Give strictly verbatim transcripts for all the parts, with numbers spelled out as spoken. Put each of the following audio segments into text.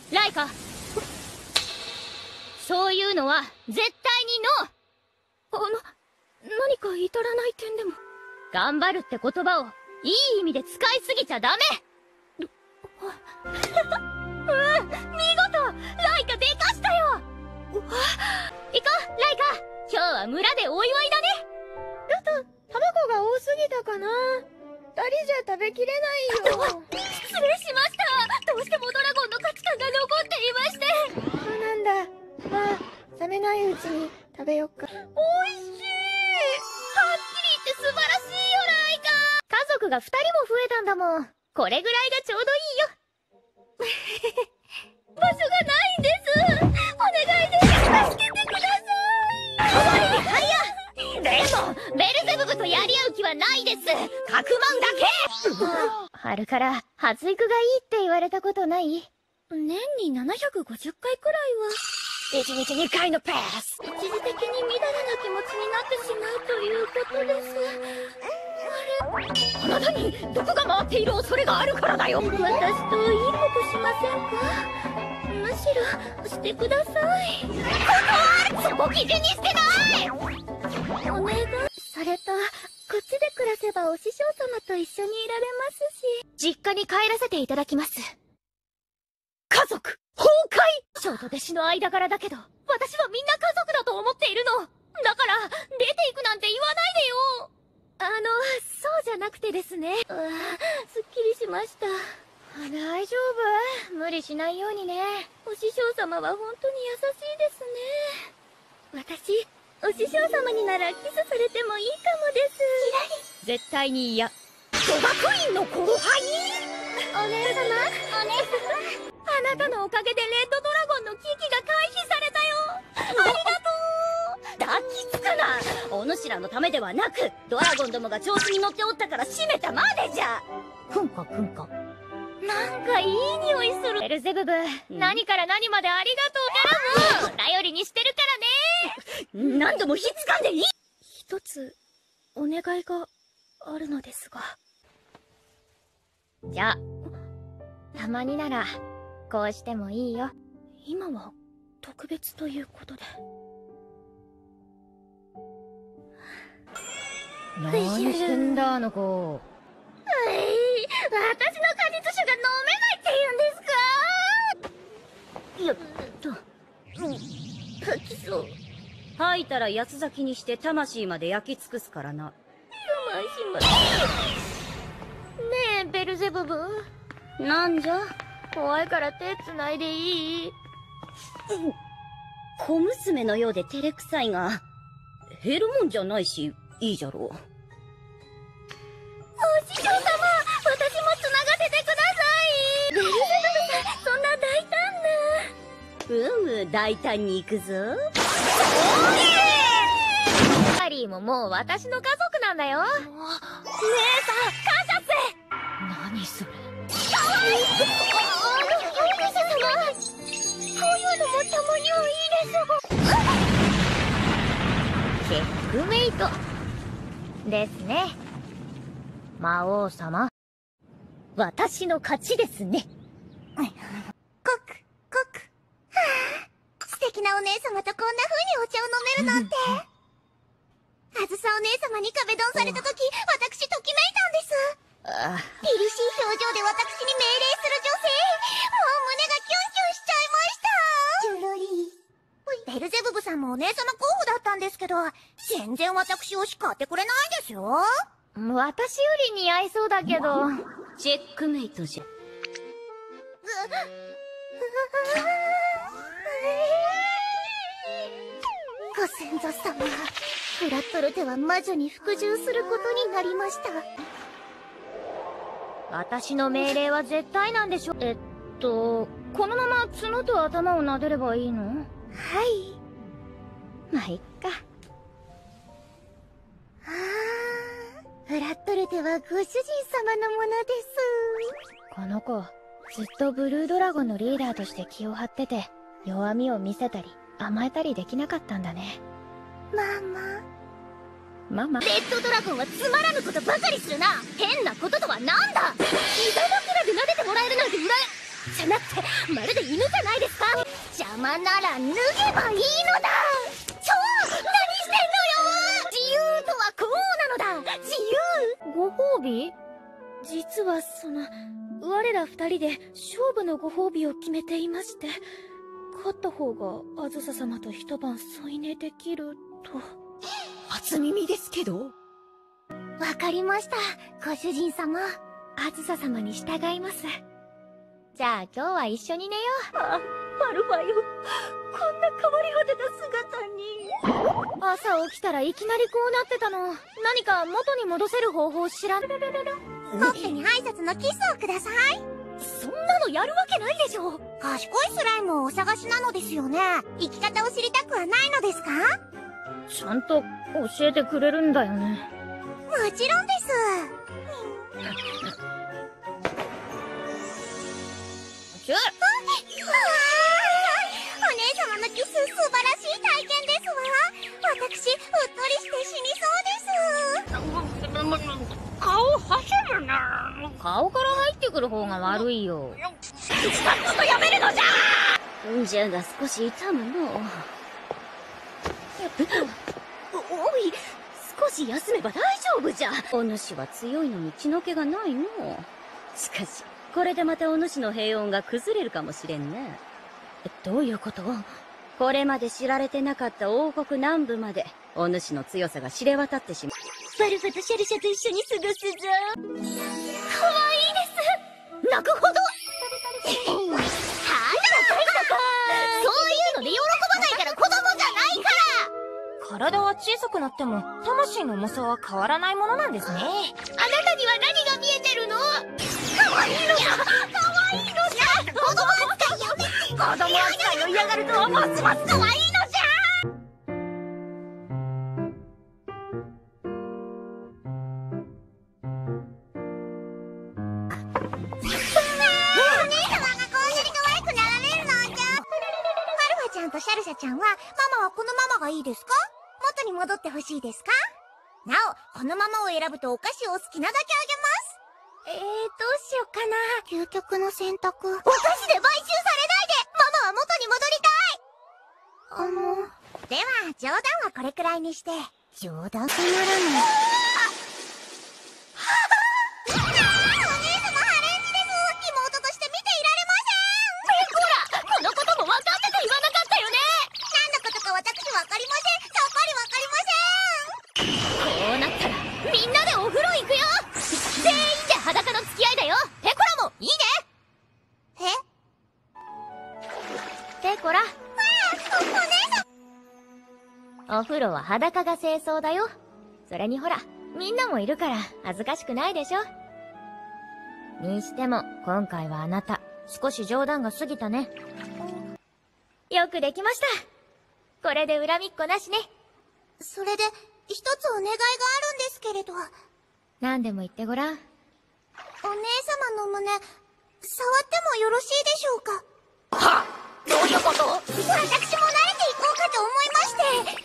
ライカ、そういうのは絶対にノー。 あの、何か至らない点でも。 頑張るって言葉をいい意味で使いすぎちゃダメ。うん、見事ライカでかしたよ。行こうライカ、今日は村でお祝いだね。 ちょっと卵が多すぎたかな。二人じゃ食べきれないよ。 失礼しました。どうしてもドラゴンの価値観が残っていまして。 そうなんだ。まあ冷めないうちに食べよっか。 おいしい。はっきり言って素晴らしいよライカ。家族が二人も増えたんだもん。これぐらいがちょうどいいよ。場所がないんです。お願いです。助けてください。はいはいや。でもベルゼブブとやり合う気はないです。かくまうだけ。春から発育がいいって言われたことない？ 年にななひゃくごじゅっかいくらいは。 一日にかいのペース。 一時的に乱れな気持ちになってしまうということです。 あれ、あなたに毒が回っている恐れがあるからだよ。 私といいことしませんか？むしろしてください。 断る！そこ基準にしてない！ お願い。それとこっちで暮らせばお師匠様と一緒にいられますし。 実家に帰らせていただきます。家族崩壊！長と弟子の間柄だけど、私はみんな家族だと思っているの。だから、出ていくなんて言わないでよ。 あの、そうじゃなくてですね。ああ、すっきりしました。 大丈夫。無理しないようにね。 お師匠様は本当に優しいですね。私、お師匠様にならキスされてもいいかもです。 絶対に嫌。女学院の後輩？ お姉様、 お姉様。あなたのおかげでレッドドラゴンの危機が回避されたよ。ありがとう。抱きつくな。お主らのためではなく、ドラゴンどもが調子に乗っておったから閉めたまでじゃ。くんこくんこ。なんかいい匂いする。ベルゼブブ、何から何までありがとう。キャラム頼りにしてるからね。何度もひっつかんでいい。 一つお願いがあるのですが。 じゃあたまにならこうしてもいいよ。 今は特別ということで。 何してんだあの子。えい、私の果実酒が飲めないって言うんですか？ やっと、吐きそう。 吐いたら八つ咲きにして魂まで焼き尽くすからな。 魂まで。ねえベルゼブブ、なんじゃ？ 怖いから手つないでいい？ 小娘のようで照れくさいが、減るもんじゃないしいいじゃろう。 お師匠様、私もつながせてください。ベルゼブブさん、そんな大胆な。 うむ、大胆に行くぞ。おーい！ハリーももう私の家族なんだよ。姉さん、感謝せ。何それ。かわいい。あの、お姉様、こういうのもたまにはいいでしょ。チェックメイトですね。魔王様、私の勝ちですね。 コクコク。はあ、素敵なお姉様とこんな風にお茶を飲めるなんて。あずさお姉様に壁ドンされた時、私ときめいたんです。凛々しい表情で私に命令する女性、もう胸がキュンキュンしちゃいました。ジュロリー。ベルゼブブさんもお姉様候補だったんですけど、全然私を叱ってくれないんですよ。 私より似合いそうだけど。チェックメイトじゃ。 ご先祖様、フラットルテは魔女に服従することになりました。 私の命令は絶対なんでしょ。えっとこのまま角と頭を撫でればいいの？ はい。 まあいっか。 ああ、フラットルテはご主人様のものです。 この子ずっとブルードラゴンのリーダーとして気を張ってて、弱みを見せたり甘えたりできなかったんだね。 ママ。 ママ。レッドドラゴンはつまらぬことばかりするな。変なこととはなんだ。膝枕で撫でてもらえるなんてうらや。 じゃなくてまるで犬じゃないですか。邪魔なら脱げばいいのだ。ちょ何してんのよ。自由とはこうなのだ。自由。ご褒美？実はその我ら二人で勝負のご褒美を決めていまして、勝った方があずさ様と一晩添い寝できると。初耳ですけど。わかりました、ご主人様。あずさ様に従います。じゃあ今日は一緒に寝よう。あ、マルファよ。こんな変わり果てた姿に。朝起きたらいきなりこうなってたの。何か元に戻せる方法知らん。ほっぺに挨拶のキスをください。 そんなのやるわけないでしょ。 賢いスライムをお探しなのですよね。生き方を知りたくはないのですか？ ちゃんと教えてくれるんだよね。 もちろんです。 ちゅっお姉様のキス素晴らしい体験ですわ。私うっとりして死にそうです。 顔走るな。顔から入ってくる方が悪いよ。さっとやめるのじゃ。じゃが少し痛むの。おい、少し休めば大丈夫じゃ。お主は強いのに血の気がないの。しかしこれでまたお主の平穏が崩れるかもしれんね。どういうこと？これまで知られてなかった王国南部までお主の強さが知れ渡ってしまう。バルファとシャルシャと一緒に過ごすぞ。かわいいです。泣くほど。はい、そういうので喜ばないから子供じゃないから。 体は小さくなっても魂の重さは変わらないものなんですね。 あなたには何が見えてるの？かわいいのじゃ。かわいいのじゃ。子供扱いやめて。子供扱いを嫌がるとはますますかわいいのじゃ。 シャルシャちゃんは、ママはこのママがいいですか？元に戻ってほしいですか？なお、このママを選ぶとお菓子を好きなだけあげます。えー、どうしようかな。究極の選択。お菓子で買収されないで！ママは元に戻りたい！あの…では、冗談はこれくらいにして。冗談とならない。 お風呂は裸が清掃だよ。それにほら、みんなもいるから恥ずかしくないでしょ。にしても、今回はあなた、少し冗談が過ぎたね。よくできました。これで恨みっこなしね。 それで、一つお願いがあるんですけれど。 何でも言ってごらん。 お姉様の胸、触ってもよろしいでしょうか？ はっ！どういうこと？ 私も慣れていこうかと思いまして、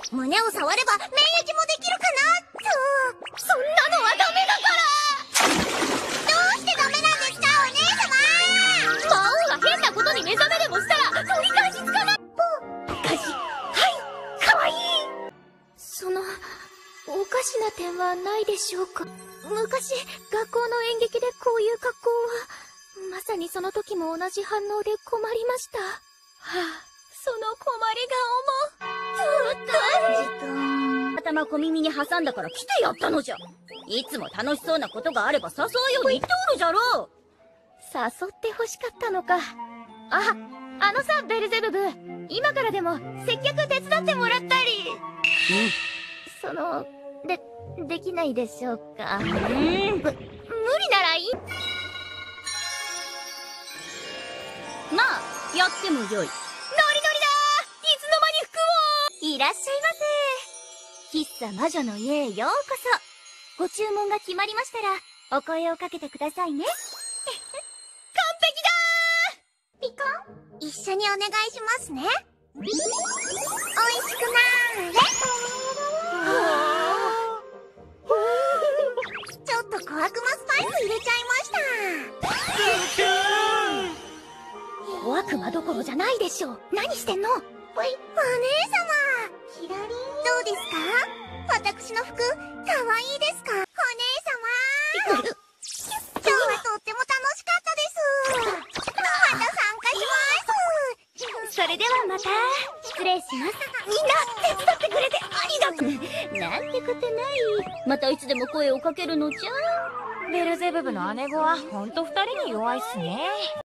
胸を触れば免疫もできるかなと。 そんなのはダメだから！ どうしてダメなんですか、お姉様！ 魔王が変なことに目覚めでもしたら取り返しつかない。おかし、はい、かわいい。その、おかしな点はないでしょうか？昔、学校の演劇でこういう格好は、まさにその時も同じ反応で困りました。はあ、その困り顔も、ずっと。頭小耳に挟んだから来てやったのじゃ。いつも楽しそうなことがあれば誘うように言っておるじゃろう。誘って欲しかったのか。あ、あのさ、ベルゼブブ。今からでも接客手伝ってもらったり。うん。その、で、できないでしょうか。うん。む、無理ならいい。まあ、やってもよい。ノリノリだー！いつの間に服を！いらっしゃいませ。喫茶魔女の家へようこそ。ご注文が決まりましたら、お声をかけてくださいね。完璧だー！ ピコン、一緒にお願いしますね。おいしくなーれ。ちょっと小悪魔スパイス入れちゃいました。 小悪魔どころじゃないでしょ。何してんの？ お姉様。ひらりん。どうですか？私の服、かわいいですか？お姉様。今日はとっても楽しかったです。また参加します。 それではまた。失礼します。みんな、手伝ってくれてありがとう。なんてことない。またいつでも声をかけるのじゃ。 ベルゼブブの姉子はほんと二人に弱いっすね。